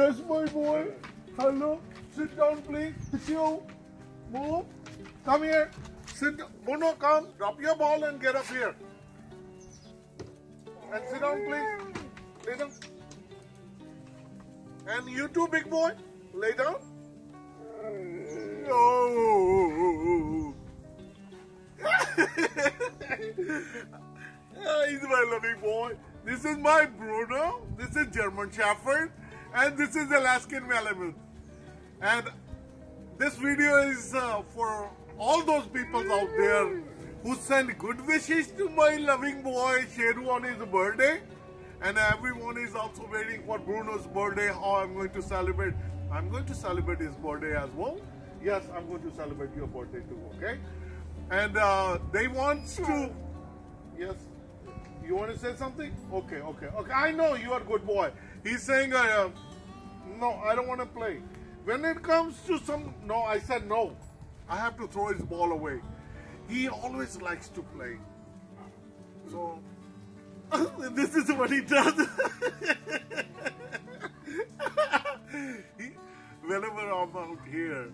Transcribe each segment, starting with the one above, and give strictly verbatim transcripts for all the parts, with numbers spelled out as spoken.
Yes, my boy. Hello. Sit down, please. It's you. Move. Come here. Sit down. Bruno, come. Drop your ball and get up here. And sit down, please. Lay down. And you too, big boy. Lay down. Oh. He's my loving boy. This is my Bruno. This is German Shepherd. And this is Alaskan Malamute. And this video is uh, for all those people out there who send good wishes to my loving boy Sheru on his birthday. And everyone is also waiting for Bruno's birthday, how I'm going to celebrate. I'm going to celebrate his birthday as well. Yes, I'm going to celebrate your birthday too, okay? And uh, they want to... Yes? You want to say something? Okay, okay, okay. I know you are a good boy. He's saying, uh, no, I don't want to play. When it comes to some... No, I said no. I have to throw his ball away. He always likes to play. So... this is what he does. he, whenever I'm out here,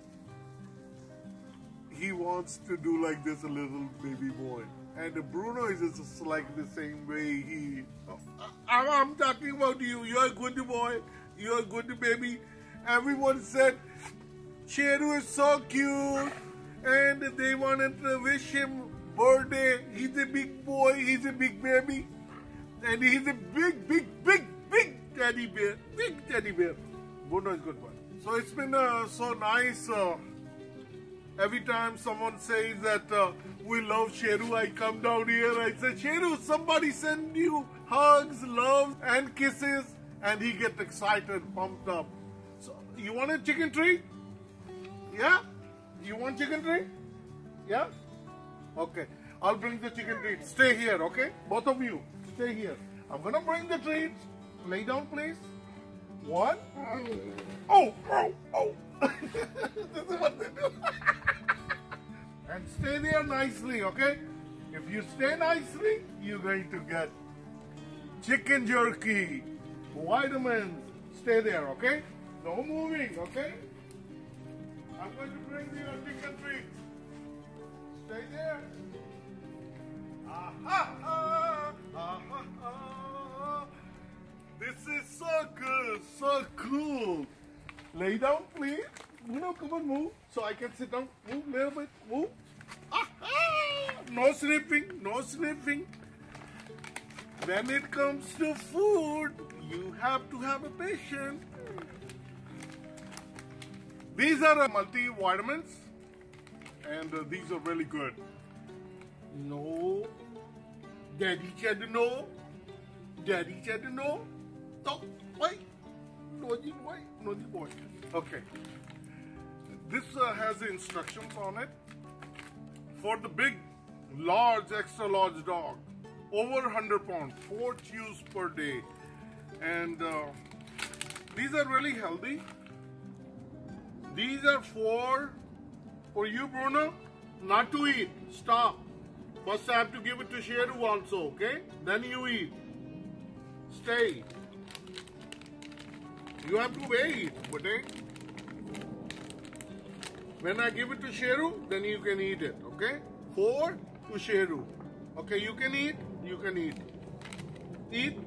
he wants to do like this, a little baby boy. And Bruno is just like the same way. He, I'm, I'm talking about you. You're a good boy. You're a good baby. Everyone said Sheru is so cute, and they wanted to wish him birthday. He's a big boy, he's a big baby, and he's a big, big, big, big teddy bear. Big teddy bear. Bruno is good boy. So it's been uh, so nice. Uh, every time someone says that uh, we love Sheru, I come down here, I say, Sheru, somebody send you hugs, love, and kisses, and he gets excited, pumped up. So you want a chicken treat? Yeah? You want chicken treat? Yeah? Okay, I'll bring the chicken treats. Stay here, okay? Both of you, stay here. I'm gonna bring the treats. Lay down, please. One. Oh, oh, oh. This is what they do. And stay there nicely, okay? If you stay nicely, you're going to get chicken jerky, vitamins. Stay there, okay? No moving, okay? I'm going to bring you a chicken treat. Stay there. Ah, ha, ha, ah, ha, ha. This is so good, so cool. Lay down, please. You know, come on, move. So I can sit down. Move a little bit. Move. Ah, ah. No sniffing, no sniffing. When it comes to food, you have to have a patience. These are uh, multivitamins. And uh, these are really good. No. Daddy said no. Daddy said no. No. Wait. Naughty boy. Naughty boy. Okay. This uh, has the instructions on it. For the big, large, extra large dog. Over one hundred pounds. Four chews per day. And uh, these are really healthy. These are for... For you, Bruno, not to eat. Stop. First I have to give it to Sheru also, okay? Then you eat. Stay. You have to wait, okay? When I give it to Sheru, then you can eat it, okay? Four to Sheru. Okay, you can eat, you can eat. Eat.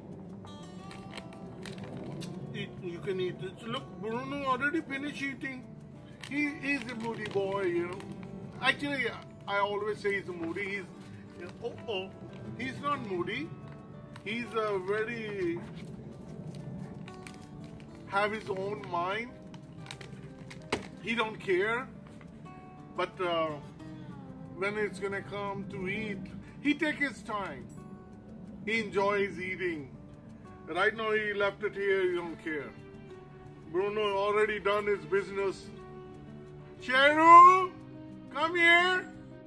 Eat, you can eat. Look, Bruno already finished eating. He is a moody boy, you know. Actually, I always say he's a moody. He's, you know, oh, oh. He's not moody. He's a very, have his own mind. He don't care. But uh, when it's gonna come to eat, he take his time. He enjoys eating. Right now he left it here, he don't care. Bruno already done his business. Sheru, come here.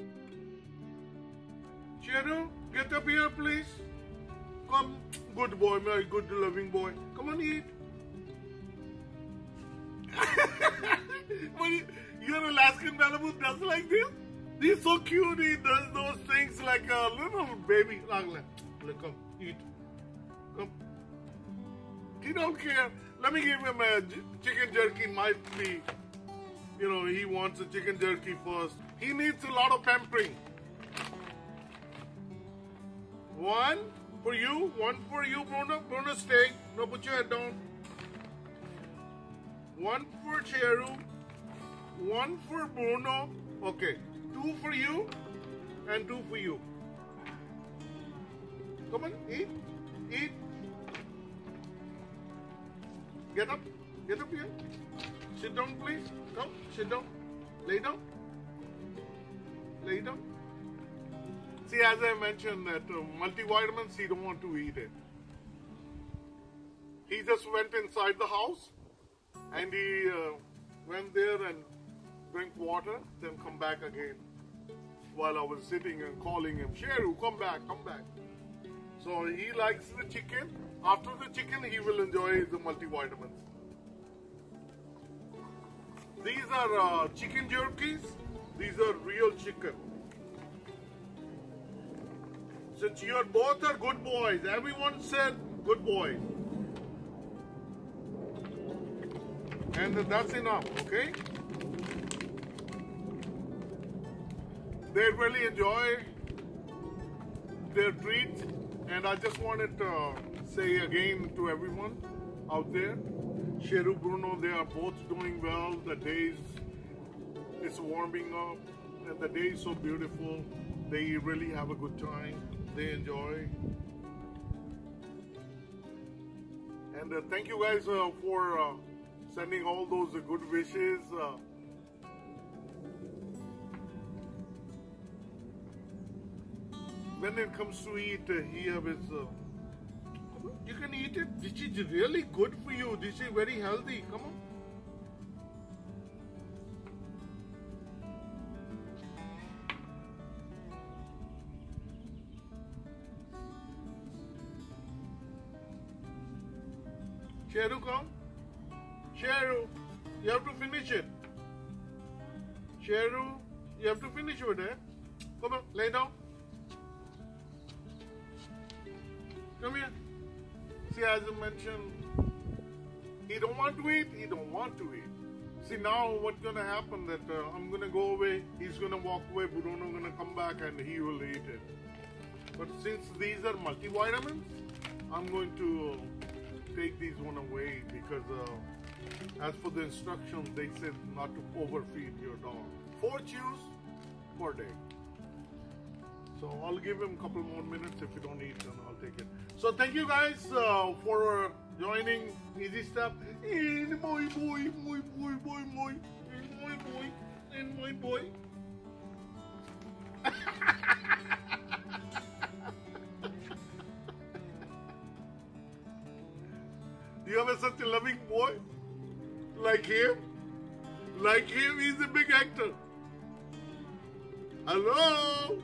Sheru, get up here, please. Come, good boy, my good loving boy. Come on, eat. Your Alaskan Malamute does like this? He's so cute. He does those things like a little baby. Come, eat. Come. He don't care. Let me give him a chicken jerky. Might be, you know, he wants a chicken jerky first. He needs a lot of pampering. One for you, one for you, Bruno. Bruno, stay. No, put your head down. One for Cheru, one for Bruno. Okay, two for you, and two for you. Come on, eat, eat. Get up, get up here. Sit down, please. Come, sit down. Lay down. Lay down. See, as I mentioned, that uh, multivitamins, he don't want to eat it. He just went inside the house and he uh, went there and drank water, then come back again. While I was sitting and calling him, Sheru, come back, come back. So he likes the chicken. After the chicken, he will enjoy the multivitamins. These are uh, chicken jerkies. These are real chicken. Since you are both are good boys, everyone said good boys. And that's enough, okay? They really enjoy their treats, and I just wanted to say again to everyone out there, Sheru, Bruno, they are both doing well. The days is warming up, and the day is so beautiful. They really have a good time. They enjoy. And uh, thank you guys uh, for uh, sending all those uh, good wishes. Uh, when it comes to eat, uh, here is, uh, you can eat it. This is really good for you. This is very healthy. Come on. Sheru, come. Sheru, you have to finish it. Sheru, you have to finish with it. Come on, lay down. Come here. See, as I mentioned, he don't want to eat, he don't want to eat. See, now what's going to happen that uh, I'm going to go away, he's going to walk away, Bruno going to come back and he will eat it. But since these are multivitamins, I'm going to take these one away because uh, as for the instructions, they said not to overfeed your dog. Four chews per day. So I'll give him a couple more minutes. If you don't eat, then I'll take it. So thank you guys uh, for joining Easy Step. And my boy, my boy, boy, boy, and my boy, and my boy. You have a, such a loving boy like him. Like him, he's a big actor. Hello.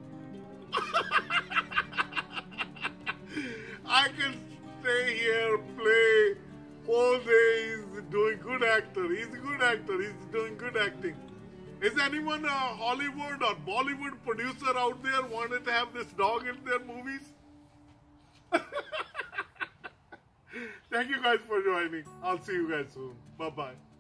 I can stay here, play whole days, doing good actor. He's a good actor. He's doing good acting. Is anyone a Hollywood or Bollywood producer out there wanted to have this dog in their movies? Thank you guys for joining. I'll see you guys soon. Bye-bye.